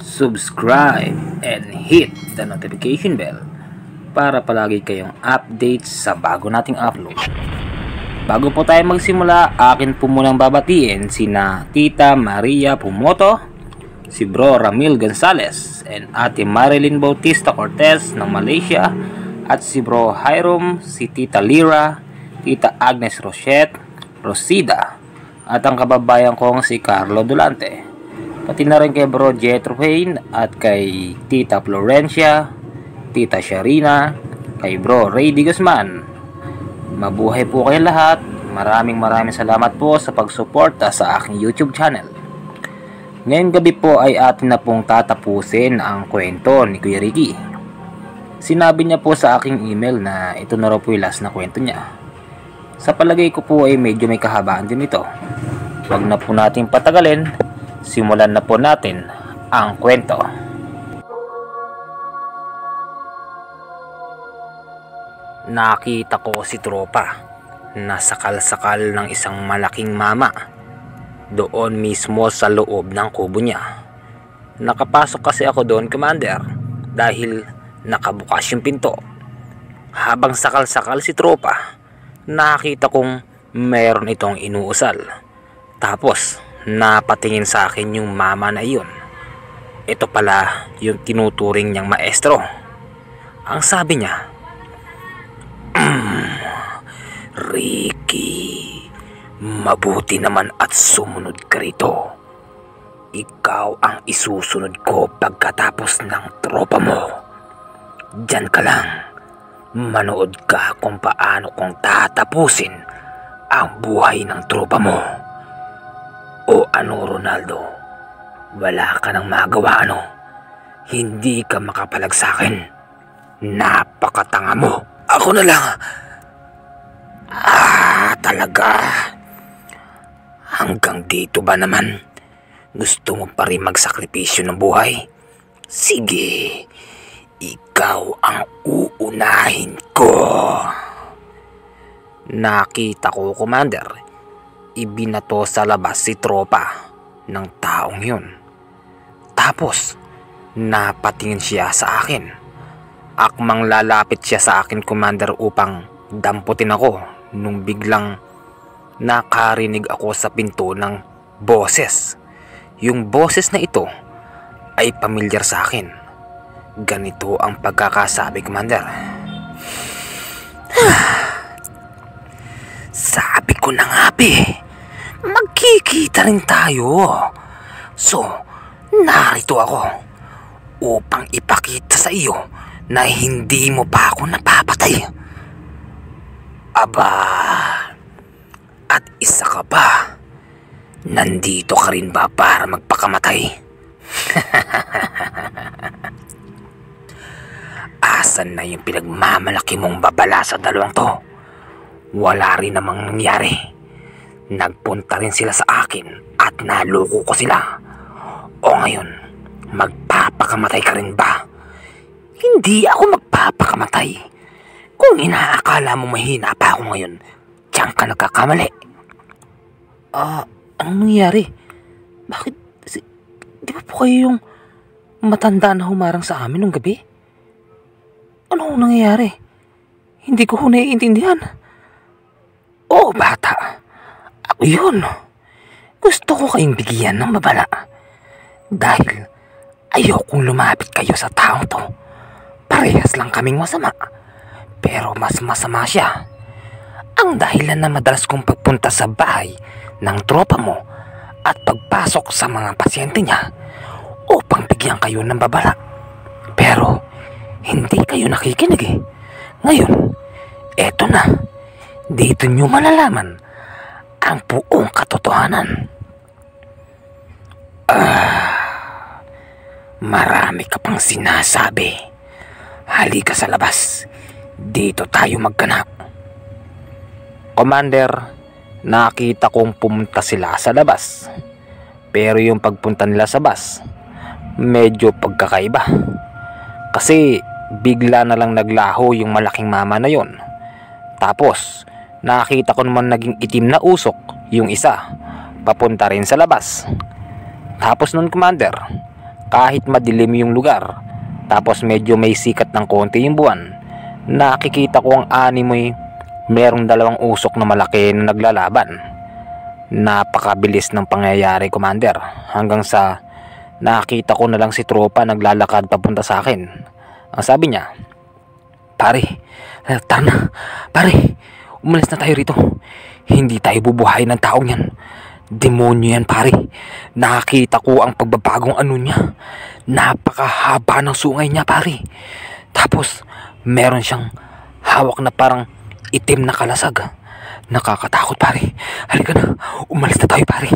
subscribe, and hit the notification bell para palagi kayong update sa bago nating upload. Bago po tayo magsimula, akin po munang babatiin sina Tita Maria Pumoto, si Bro Ramil Gonzalez, and Ate Marilyn Bautista Cortez ng Malaysia, at si Bro Hiram, si Tita Lira, Tita Agnes Rochette, Rosida, at ang kababayan kong si Carlo Dulante. Pati na rin kay Bro Jetro Payne at kay Tita Florencia, Tita Sharina, kay Bro Rady Guzman. Mabuhay po kayong lahat. Maraming salamat po sa pagsuporta sa aking YouTube channel. Ngayong gabi po ay atin na pong tatapusin ang kwento ni Kuya Ricky. Sinabi niya po sa aking email na ito na raw po yung last na kwento niya. Sa palagay ko po ay medyo may kahabaan din ito. Huwag na po natin patagalin. Simulan na po natin ang kwento. Nakita ko si Tropa na sakal-sakal ng isang malaking mama doon mismo sa loob ng kubo niya. Nakapasok kasi ako doon, Commander, dahil nakabukas yung pinto. Habang sakal-sakal si Tropa, nakita kong meron itong inuusal. Tapos napatingin sa akin yung mama na iyon. Ito pala yung tinuturing niyang maestro. Ang sabi niya, "Ricky, mabuti naman at sumunod ka rito. Ikaw ang isusunod ko pagkatapos ng tropa mo. Diyan ka lang. Manood ka kung paano kong tatapusin ang buhay ng tropa mo. O ano, Ronaldo? Wala ka nang magawa, ano? Hindi ka makapalag sa akin. Napakatanga mo. Ako na lang. Talaga? Hanggang dito ba naman? Gusto mo pa rin magsakripisyo ng buhay? Sige, ikaw ang uunahin ko." Nakita ko, Commander, ibinato sa labas si Tropa ng taong yun. Tapos napatingin siya sa akin. Akmang lalapit siya sa akin, Commander, upang damputin ako, nung biglang nakarinig ako sa pinto ng boses. Yung boses na ito ay pamilyar sa akin. Ganito ang pagkakasabi, Commander. "Sabi ko na nga, magkikita rin tayo. So, narito ako upang ipakita sa iyo na hindi mo pa ako napapatay. Aba, at isa ka pa. Nandito ka rin ba para magpakamatay?" Asan na yung pinagmamalaki mong babala sa dalawang to? Wala rin namang nangyari. Nagpunta rin sila sa akin at naloko ko sila. O ngayon, magpapakamatay ka rin ba? Hindi ako magpapakamatay. Kung inaakala mo mahina pa ako ngayon, diyan ka nagkakamali. Anong nangyari? Bakit? Di ba po kayo yung matanda na humarang sa amin nung gabi? Ano nangyayari? Hindi ko naiintindihan. Oo, bata. Ako yun. Gusto ko kayong bigyan ng babala. Dahil ayokong lumapit kayo sa taong to. Parehas lang kaming masama. Pero mas masama siya. Ang dahilan na madalas kong pagpunta sa bahay ng tropa mo at pagpasok sa mga pasyente niya upang bigyan kayo ng babala. Pero hindi kayo nakikinig eh. Ngayon, eto na. Dito nyo malalaman ang buong katotohanan. Marami ka pang sinasabi. Halika sa labas. Dito tayo magkanap. Commander, nakita kong pumunta sila sa labas. Pero yung pagpunta nila sa bus, medyo pagkakaiba. Kasi bigla na lang naglaho yung malaking mama na yon. Tapos nakita ko naman naging itim na usok yung isa, papunta rin sa labas. Tapos nun, Commander, Kahit madilim yung lugar, tapos medyo may sikat ng konti yung buwan, nakikita ko ang animoy merong dalawang usok na malaki na naglalaban. Napakabilis ng pangyayari, Commander, hanggang sa nakita ko na lang si tropa naglalakad papunta sa akin. Ang sabi niya, "Pare, tara na, pare, umalis na tayo rito. Hindi tayo bubuhayin ng taong yan. Demonyo yan, pare. Nakita ko ang pagbabagong ano niya. Napakahaba ng sungay niya, pare. Tapos meron siyang hawak na parang itim na kalasag. Nakakatakot, pare. Halika na, umalis na tayo, pare."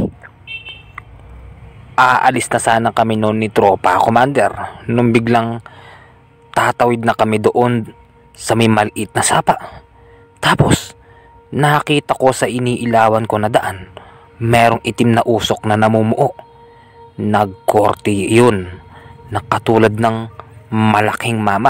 Aalis na sana kami noon ni tropa, Commander, nung biglang tatawid na kami doon sa may maliit na sapa. Tapos nakita ko sa iniilawan ko na daan, merong itim na usok na namumuo. Nagkorte yun, nakatulad ng malaking mama.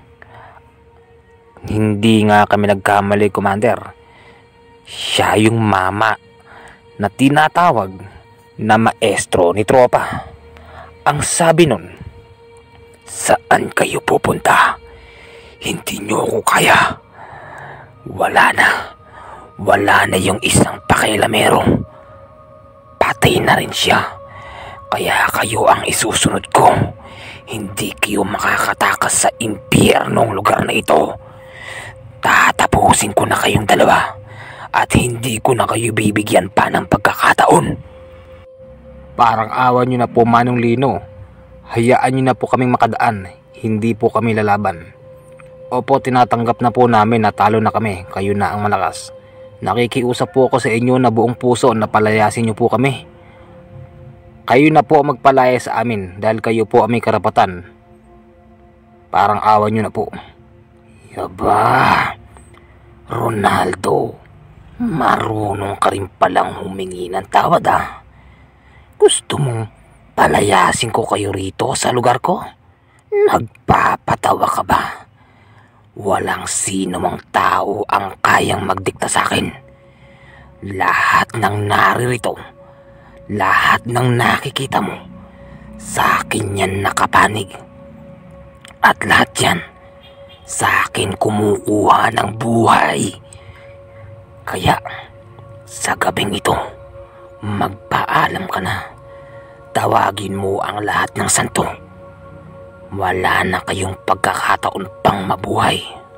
Hindi nga kami nagkamali, Commander. Siya yung mama na tinatawag na maestro ni tropa. Ang sabi nun, "Saan kayo pupunta? Hindi nyo ako kaya. Wala na yung isang pakialamero. Patay na rin siya. Kaya kayo ang isusunod ko. Hindi kayo makakatakas sa impyernong lugar na ito. Tatapusin ko na kayong dalawa at hindi ko na kayo bibigyan pa ng pagkakataon." Parang awa nyo na po, Manong Lino. Hayaan nyo na po kaming makadaan. Hindi po kami lalaban. Opo, tinatanggap na po namin na talo na kami. Kayo na ang malakas. Nakikiusap po ako sa inyo na buong puso na palayasin nyo po kami. Kayo na po magpalaya sa amin dahil kayo po ang may karapatan. Parang awa nyo na po. Yaba, Ronaldo, marunong ka rin palang humingi ng tawad, ah. Gusto mong palayasin ko kayo rito sa lugar ko? Nagpapatawa ka ba? Walang sino mang tao ang kayang magdikta sa akin. Lahat ng naririto, lahat ng nakikita mo, sa akin yan nakapanig. At lahat yan, sa akin kumukuha ng buhay. Kaya, sa gabing ito, magpaalam ka na. Tawagin mo ang lahat ng santo. Wala na kayong pagkakataon pang mabuhay.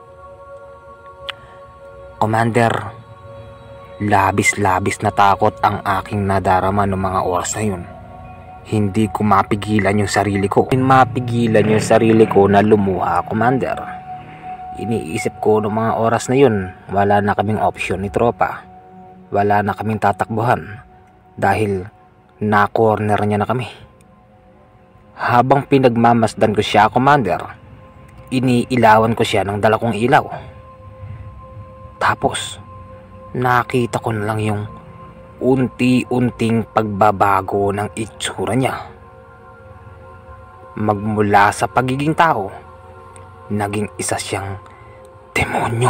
Commander, labis-labis na takot ang aking nadarama noong mga oras na yun. Hindi ko mapigilan yung sarili ko. Na lumuha, Commander. Iniisip ko noong mga oras na yun, wala na kaming opsyon ni tropa. Wala na kaming tatakbuhan dahil na-corner niya na kami. Habang pinagmamasdan ko siya, Commander, iniilawan ko siya ng dala kong ilaw. Tapos nakita ko na lang yung unti-unting pagbabago ng itsura niya. Magmula sa pagiging tao, naging isa siyang demonyo.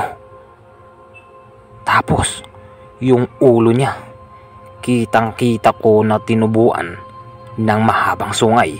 Tapos yung ulo niya, kitang-kita ko na tinubuan ng mahabang sungay.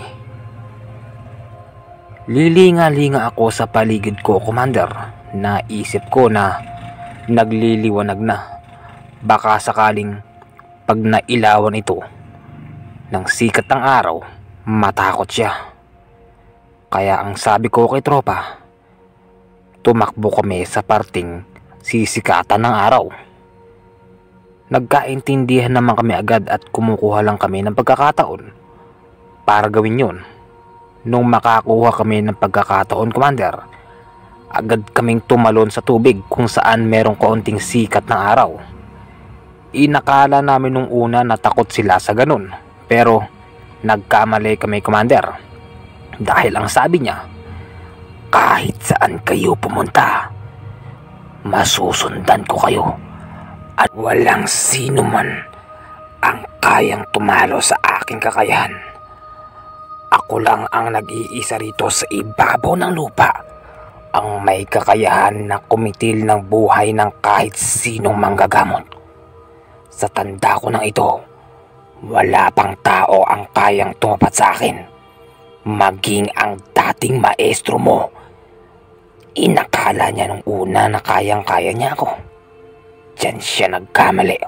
Lilinga-linga ako sa paligid ko, Commander. Naisip ko na nagliliwanag na. Baka sakaling pag nailawan ito ng sikat ng araw, matakot siya. Kaya ang sabi ko kay tropa, tumakbo kami sa parting sisikatan ng araw. Nagkaintindihan naman kami agad at kumukuha lang kami ng pagkakataon para gawin yun. Nung makakuha kami ng pagkakataon, Commander, agad kaming tumalon sa tubig kung saan merong kaunting sikat ng araw. Inakala namin nung una na takot sila sa ganun, pero nagkamali kami, Commander. Dahil ang sabi niya, kahit saan kayo pumunta, masusundan ko kayo. At walang sino man ang kayang tumalo sa aking kakayahan. Ako lang ang nag-iisa rito sa ibabaw ng lupa, ang may kakayahan na kumitil ng buhay ng kahit sinong manggagamot. Sa tanda ko ng ito, wala pang tao ang kayang tumapat sa akin. Maging ang dating maestro mo. Inakala niya nung una na kayang-kaya niya ako. Diyan siya nagkamali.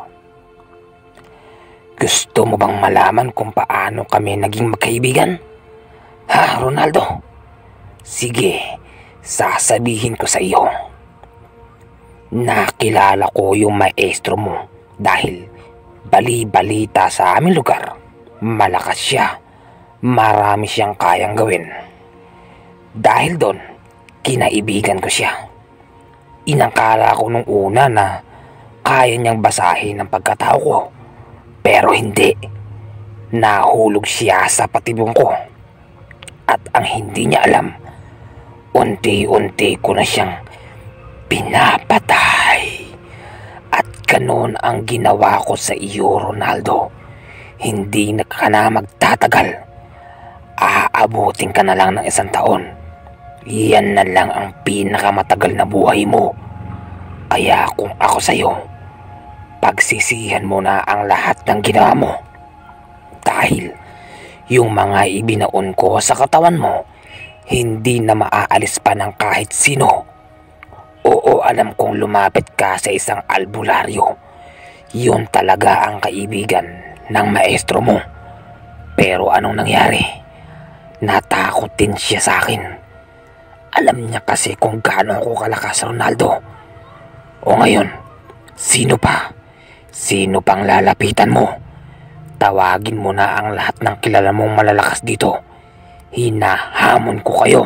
Gusto mo bang malaman kung paano kami naging magkaibigan? Ha, Ronaldo? Sige, sasabihin ko sa iyo. Nakilala ko yung maestro mo dahil bali-balita sa aming lugar. Malakas siya. Marami siyang kayang gawin. Dahil doon, kinaibigan ko siya. Inakala ko nung una na kaya niyang basahin ang pagkatao ko. Pero hindi. Nahulog siya sa patibong ko. At ang hindi niya alam, unti-unti ko na siyang pinapatay. At ganun ang ginawa ko sa iyo, Ronaldo. Hindi na ka na magtatagal. Aabutin ka na lang ng 1 taon. Yan na lang ang pinakamatagal na buhay mo. Kaya kung ako sa'yo, pagsisihan mo na ang lahat ng ginawa mo. Dahil yung mga ibinaon ko sa katawan mo, hindi na maaalis pa ng kahit sino. Oo, alam kong lumapit ka sa isang albularyo. Yun talaga ang kaibigan ng maestro mo. Pero anong nangyari? Natakot din siya sa akin. Alam niya kasi kung gaano ako kalakas, Ronaldo. O ngayon, sino pa? Sino pang lalapitan mo? Tawagin mo na ang lahat ng kilala mong malalakas dito. Hinahamon ko kayo.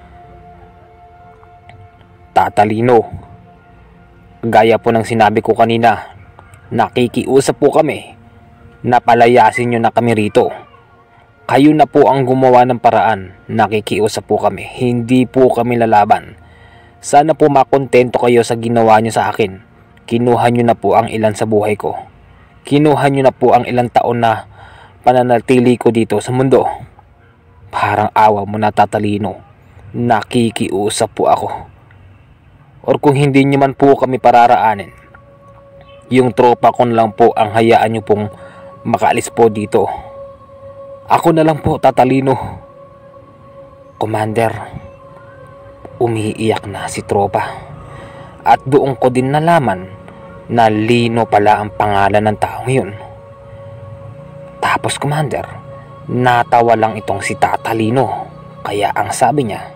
Tatalino, gaya po ng sinabi ko kanina, nakikiusap po kami na palayasin nyo na kami rito. Kayo na po ang gumawa ng paraan. Nakikiusap po kami. Hindi po kami lalaban. Sana po makontento kayo sa ginawa nyo sa akin. Kinuha nyo na po ang ilan sa buhay ko. Kinuha nyo na po ang ilang taon na pananatili ko dito sa mundo. Parang awa mo na, Tatalino. Nakikiusap po ako. Or kung hindi nyo man po kami pararaanin, yung tropa ko lang po ang hayaan nyo pong makaalis po dito. Ako na lang po, Tatalino. Commander, umiiyak na si tropa. At doon ko din nalaman na Lino pala ang pangalan ng taong yun. Tapos, Commander, natawa lang itong si Tatalino. Kaya ang sabi niya,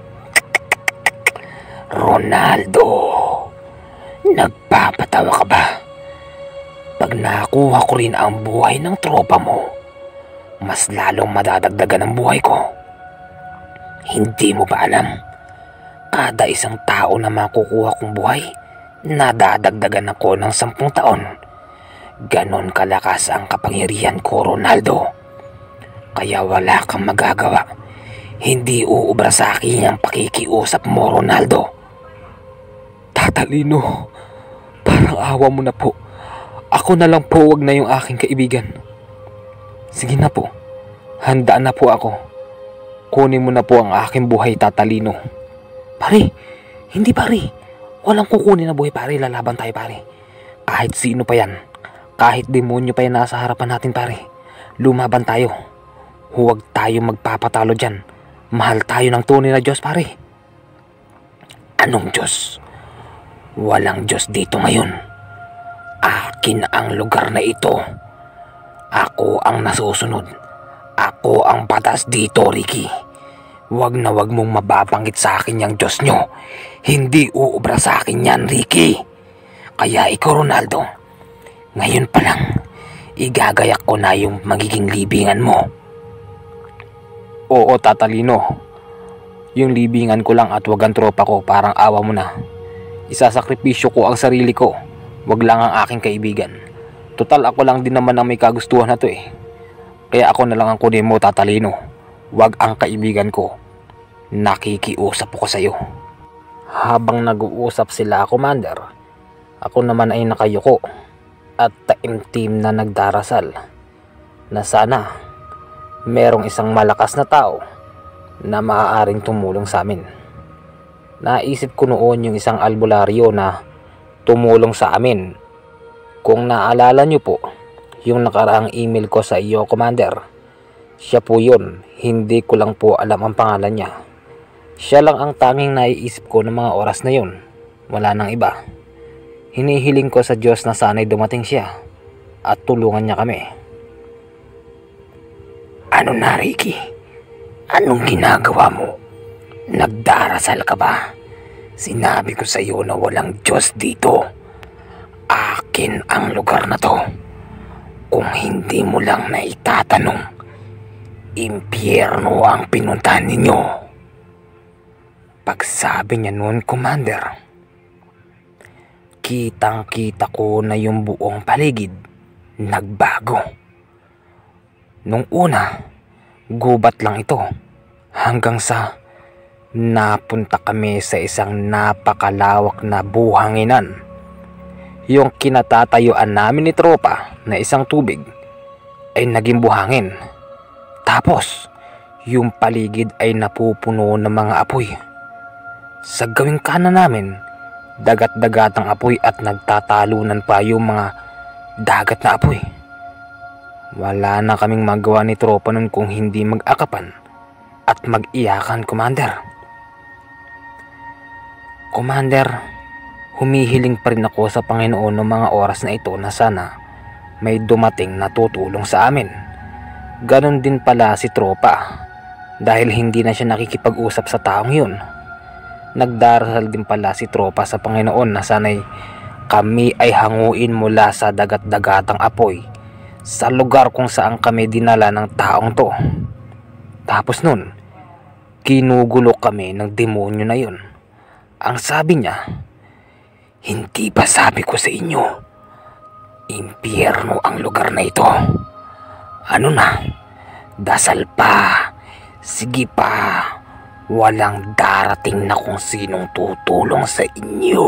Ronaldo, nagpapatawa ka ba? Pag nakuha ko rin ang buhay ng tropa mo, mas lalong madadagdagan ang buhay ko. Hindi mo ba alam? Kada isang tao na makukuha kong buhay, nadadagdagan ako ng 10 taon. Ganon kalakas ang kapangyarihan ko, Ronaldo. Kaya wala kang magagawa. Hindi uubra sa akin ang pakikiusap mo, Ronaldo. Tatalino, parang awa mo na po. Ako na lang po, wag na yung aking kaibigan. Sige na po, handa na po ako. Kunin mo na po ang aking buhay, Tatalino. Pare, hindi pare. Walang kukunin na buhay, pare. Lalaban tayo, pare. Kahit sino pa yan. Kahit demonyo pa yan nasa harapan natin, pare. Lumaban tayo. Huwag tayo magpapatalo dyan. Mahal tayo ng tunay na Diyos, pare. Anong Diyos? Walang Diyos dito ngayon. Akin ang lugar na ito. Ako ang nasusunod. Ako ang patas dito, Ricky. Wag na wag mong mababanggit sa akin yung Diyos nyo. Hindi uubra sa akin yan, Ricky. Kaya ikaw, Ronaldo, ngayon pa lang, igagayak ko na yung magiging libingan mo. Oo, Tatalino. Yung libingan ko lang at wag ang tropa ko, parang awa mo na. Isasakripisyo ko ang sarili ko. Wag lang ang aking kaibigan. Total ako lang din naman ang may kagustuhan na to eh. Kaya ako na lang ang kunin mo, Tatalino. Wag ang kaibigan ko. Nakikiusap ako sa iyo. Habang nag-uusap sila, Commander, ako naman ay nakayuko at taimtim na nagdarasal na sana merong isang malakas na tao na maaaring tumulong sa amin. Naisip ko noon yung isang albularyo na tumulong sa amin. Kung naalala nyo po yung nakaraang email ko sa iyo, Commander, Siya po yun, hindi ko lang po alam ang pangalan niya. Siya lang ang tanging naiisip ko ng mga oras na yun. Wala nang iba. Hinihiling ko sa Diyos na sana'y dumating siya at tulungan niya kami. Ano na, Ricky? Anong ginagawa mo? Nagdarasal ka ba? Sinabi ko sa iyo na walang Diyos dito. Akin ang lugar na to. Kung hindi mo lang na itatanong, impyerno ang pinuntahan ninyo. Pagsabi niya noon, Commander, kitang-kita ko na yung buong paligid nagbago. Nung una, gubat lang ito hanggang sa napunta kami sa isang napakalawak na buhanginan. Yung kinatatayuan namin ni tropa na isang tubig ay naging buhangin. Tapos, yung paligid ay napupuno ng mga apoy. Sa gawing kanan namin, dagat-dagatang apoy at nagtatalunan pa yung mga dagat na apoy. Wala na kaming magawa ni tropa nun kung hindi mag-akapan at mag-iyakan, Commander. Commander, humihiling pa rin ako sa Panginoon ng mga oras na ito na sana may dumating na tutulong sa amin. Ganon din pala si tropa dahil hindi na siya nakikipag-usap sa taong yun. Nagdarasal din pala si tropa sa Panginoon na sana'y kami ay hanguin mula sa dagat-dagatang apoy sa lugar kung saan kami dinala ng taong to. Tapos nun, kinugulo kami ng demonyo na yun. Ang sabi niya, hindi ba sabi ko sa inyo, impyerno ang lugar na ito? Ano na, dasal pa, sige pa, walang darating na kung sinong tutulong sa inyo.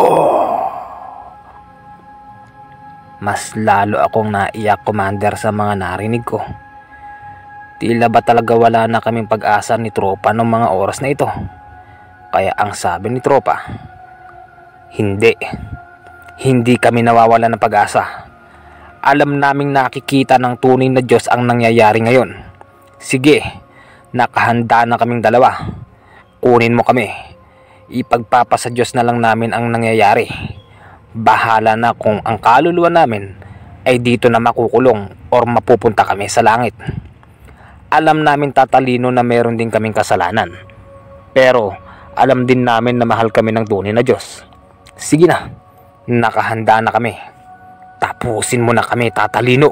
Mas lalo akong naiyak, Commander, sa mga narinig ko. Tila ba talaga wala na kaming pag-asa ni tropa ng mga oras na ito? Kaya ang sabi ni tropa, hindi kami nawawala ng pag-asa. Alam naming nakikita ng tunay na Diyos ang nangyayari ngayon. Sige, nakahanda na kaming dalawa. Kunin mo kami. Ipagpapasa Diyos na lang namin ang nangyayari. Bahala na kung ang kaluluwa namin ay dito na makukulong or mapupunta kami sa langit. Alam namin, tatalino, na meron din kaming kasalanan. Pero alam din namin na mahal kami ng tunay na Diyos. Sige na, nakahanda na kami. Tapusin mo na kami, tatalino.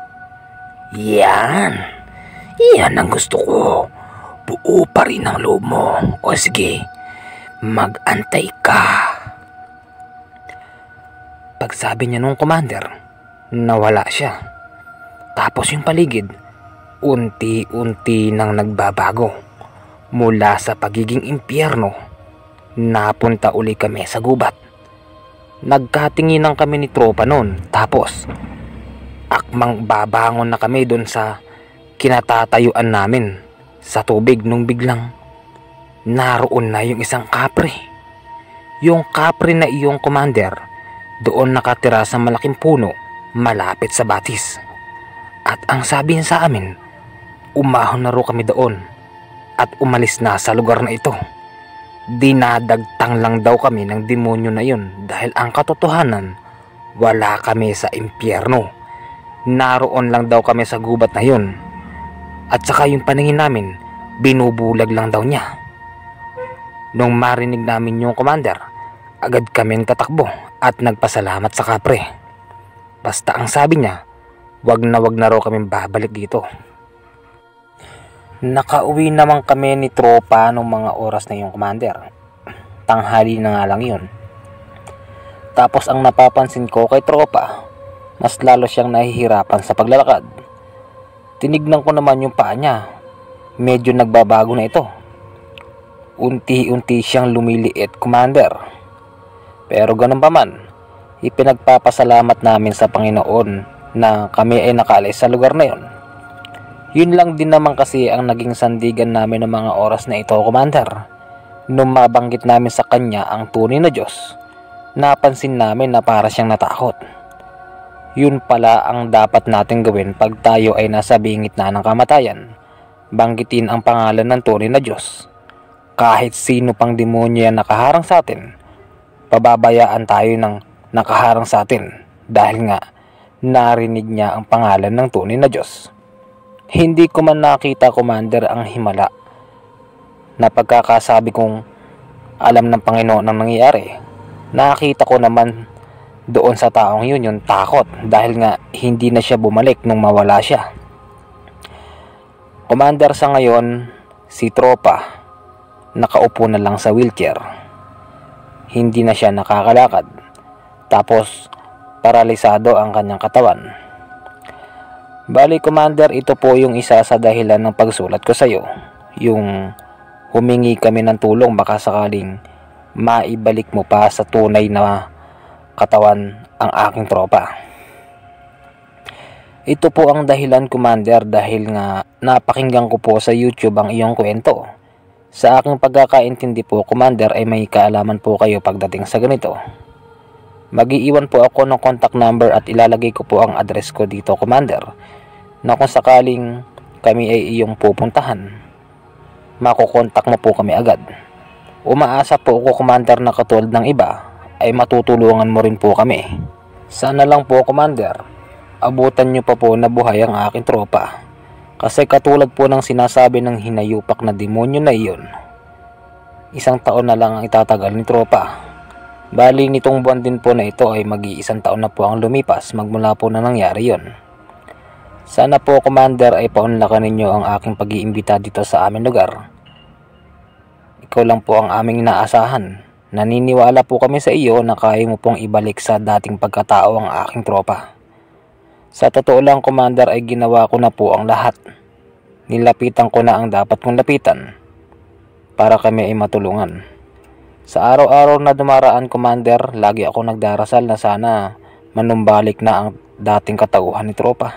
Yan ang gusto ko. Buo pa rin ang loob mo. O sige, mag-antay ka. Pagsabi niya nung, Commander, nawala siya. Tapos yung paligid, unti-unti nang nagbabago. Mula sa pagiging impyerno, napunta uli kami sa gubat. Nagkatinginan kami ni tropa noon. Tapos, akmang babangon na kami doon sa kinatatayuan namin sa tubig nung biglang naroon na yung isang kapre. Yung kapre na iyong, Commander, doon nakatira sa malaking puno malapit sa batis. At ang sabi niya sa amin, umahon na ro kami doon at umalis na sa lugar na ito. Dinadagtang lang daw kami ng demonyo na yun dahil ang katotohanan, wala kami sa impyerno. Naroon lang daw kami sa gubat na yun. At saka yung paningin namin, binubulag lang daw niya. Nung marinig namin yung, Commander, agad kaming tatakbo at nagpasalamat sa kapre. Basta ang sabi niya, wag na raw kaming babalik dito. Nakauwi naman kami ni tropa nung mga oras na yung, Commander. Tanghali na nga lang yun. Tapos ang napapansin ko kay tropa, mas lalo siyang nahihirapan sa paglalakad. Tinignan ko naman yung paa niya. Medyo nagbabago na ito. Unti-unti siyang lumiliit, Commander. Pero ganun pa man, ipinagpapasalamat namin sa Panginoon na kami ay nakaalis sa lugar na yun. Yun lang din naman kasi ang naging sandigan namin ng mga oras na ito, Commander. Nung mabanggit namin sa kanya ang tunay na Diyos, napansin namin na para siyang natakot. Yun pala ang dapat natin gawin pag tayo ay nasa bingit na ng kamatayan. Banggitin ang pangalan ng tunay na Diyos. Kahit sino pang demonyo yan nakaharang sa atin, pababayaan tayo ng nakaharang sa atin dahil nga narinig niya ang pangalan ng tunay na Diyos. Hindi ko man nakita, Commander, ang himala na pagkakasabi kong alam ng Panginoon ang nangyayari. Nakita ko naman doon sa taong yun yung takot dahil nga hindi na siya bumalik nung mawala siya. Commander, sa ngayon, si Tropa nakaupo na lang sa wheelchair. Hindi na siya nakakalakad. Tapos paralisado ang kanyang katawan. Bali, Commander, ito po yung isa sa dahilan ng pagsulat ko sa iyo. Yung humingi kami ng tulong baka sakaling maibalik mo pa sa tunay na katawan ang aking tropa. Ito po ang dahilan, Commander, dahil nga napakinggan ko po sa YouTube ang iyong kwento. Sa aking pagkakaintindi po, Commander, ay may kaalaman po kayo pagdating sa ganito. Mag-iiwan po ako ng contact number at ilalagay ko po ang address ko dito, Commander, na kung sakaling kami ay iyong pupuntahan, makukontak mo po kami agad. Umaasa po ako, Commander, na katulad ng iba ay matutulungan mo rin po kami. Sana lang po, Commander, abutan nyo pa po na buhay ang aking tropa. Kasi katulad po ng sinasabi ng hinayupak na demonyo na iyon, 1 taon na lang ang itatagal ni tropa. Bali, nitong buwan din po na ito ay mag-1 taon na po ang lumipas magmula po na nangyari yon. Sana po, Commander, ay paunlakan ninyo ang aking pag-iimbita dito sa aming lugar. Ikaw lang po ang aming inaasahan. Naniniwala po kami sa iyo na kaya mo pong ibalik sa dating pagkatao ang aking tropa. Sa totoo lang, Commander, ay ginawa ko na po ang lahat. Nilapitan ko na ang dapat kong lapitan para kami ay matulungan. Sa araw-araw na dumaraan, Commander, lagi ako nagdarasal na sana manumbalik na ang dating katauhan ni tropa.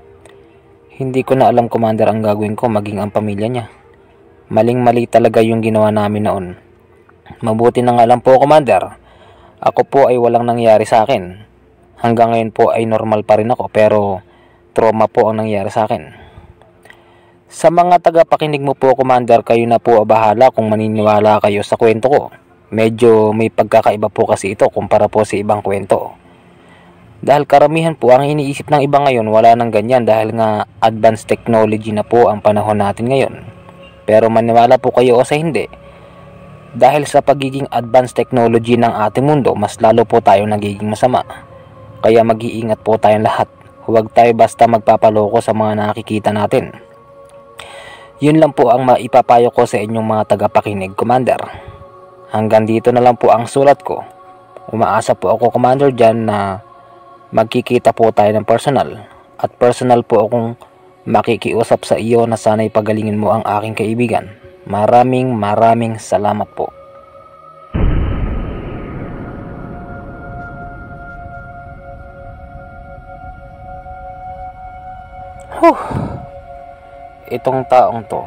Hindi ko na alam, Commander, ang gagawin ko maging ang pamilya niya. Maling-mali talaga yung ginawa namin noon. Mabuti na nga lang po, Commander, ako po ay walang nangyari sa akin. Hanggang ngayon po ay normal pa rin ako, pero trauma po ang nangyari sa akin. Sa mga tagapakinig mo po, Commander, kayo na po bahala kung maniniwala kayo sa kwento ko. Medyo may pagkakaiba po kasi ito kumpara po sa ibang kwento. Dahil karamihan po ang iniisip ng iba ngayon, wala nang ganyan dahil nga advanced technology na po ang panahon natin ngayon. Pero maniwala po kayo o sa hindi, dahil sa pagiging advanced technology ng ating mundo, mas lalo po tayo nagiging masama. Kaya mag-iingat po tayong lahat. Huwag tayo basta magpapaloko sa mga nakikita natin. Yun lang po ang maipapayo ko sa inyong mga tagapakinig, Commander. Hanggang dito na lang po ang sulat ko. Umaasa po ako, Commander, dyan na magkikita po tayo ng personal. At personal po akong makikiusap sa iyo na sana'y pagalingin mo ang aking kaibigan. Maraming salamat po. Itong taong to,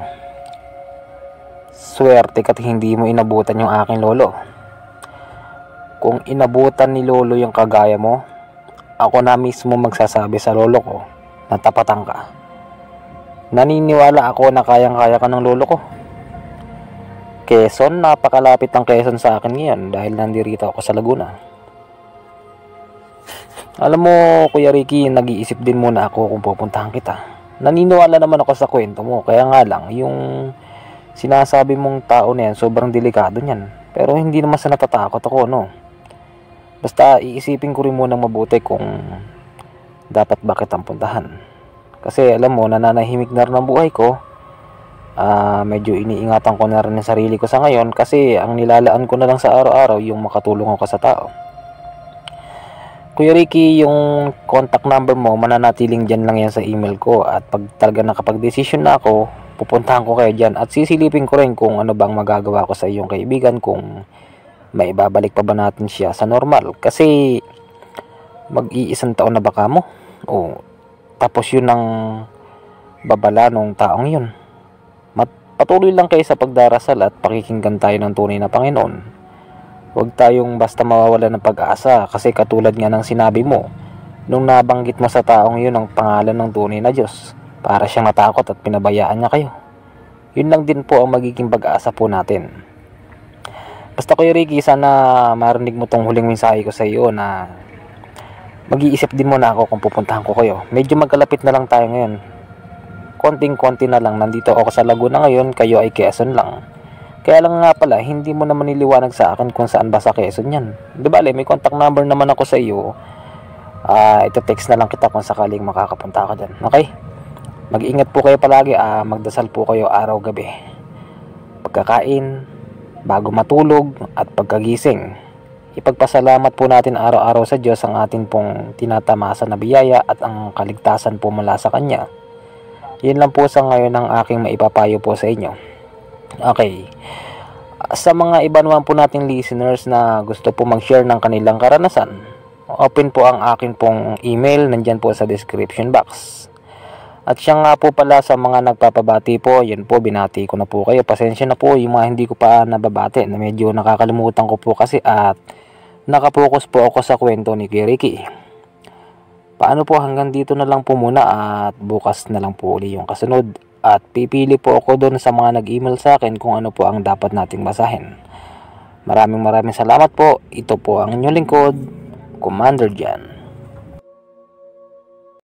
swerte ka't hindi mo inabutan yung aking lolo. Kung inabutan ni lolo yung kagaya mo, ako na mismo magsasabi sa lolo ko na tapatan ka. Naniniwala ako na kayang-kaya ka ng lolo ko. Quezon, napakalapit ng Quezon sa akin ngayon dahil nandirito ako sa Laguna. Alam mo, Kuya Ricky, nag-iisip din muna ako kung pupuntahan kita. Naniniwala naman ako sa kwento mo, kaya nga lang, yung sinasabi mong tao na yan, sobrang delikado niyan. Pero hindi naman sa natatakot ako, no? Basta iisipin ko rin muna mabuti kung dapat bakit ang puntahan. Kasi alam mo, nananahimik na rin ang buhay ko. Medyo iniingatan ko na rin ang sarili ko sa ngayon kasi ang nilalaan ko na lang sa araw-araw yung makatulong ako sa tao. Kuya Ricky, yung contact number mo mananatiling dyan lang yan sa email ko at pag talaga nakapag-desisyon na ako, pupuntahan ko kayo dyan at sisilipin ko rin kung ano bang magagawa ko sa iyong kaibigan, kung may ibabalik pa ba natin siya sa normal kasi mag-1 taon na baka mo tapos yun ang babala nung taong yun. Patuloy lang kayo sa pagdarasal at pakikinggan tayo ng tunay na Panginoon. Huwag tayong basta mawawala ng pag-asa kasi katulad nga ng sinabi mo, nung nabanggit mo sa taong yun ang pangalan ng tunay na Diyos, para siyang natakot at pinabayaan niya kayo. Yun lang din po ang magiging pag-asa po natin. Basta Kuya Ricky, sana marinig mo tong huling mensahe ko sa iyo na mag-iisip din muna ako kung pupuntahan ko kayo. Medyo magkalapit na lang tayo ngayon. Konting-konti na lang. Nandito ako sa Laguna ngayon, kayo ay Quezon lang. Kaya lang nga pala, hindi mo naman niliwanag sa akin kung saan ba sa Quezon yan. Di ba, may contact number naman ako sa iyo. Ito text na lang kita kung sakaling makakapunta ka dyan. Okay? Mag-ingat po kayo palagi. Magdasal po kayo araw-gabi. Pagkakain, bago matulog at pagkagising. Ipagpasalamat po natin araw-araw sa Diyos ang atin pong tinatamasa na biyaya at ang kaligtasan po mula sa Kanya. Yun lang po sa ngayon ang aking maipapayo po sa inyo. Okay. Sa mga iba naman po nating listeners na gusto po mag-share ng kanilang karanasan, open po ang akin pong email, nandyan po sa description box. At siya nga po pala sa mga nagpapabati po, yun po, binati ko na po kayo. Pasensya na po yung mga hindi ko pa nababati, na medyo nakakalimutan ko po kasi at nakapokus po ako sa kwento ni Kuya Ricky. Paano po, hanggang dito na lang po muna at bukas na lang po uli yung kasunod. At pipili po ako doon sa mga nag-email sa akin kung ano po ang dapat nating basahin. Maraming salamat po. Ito po ang inyong lingkod, Commander Jan.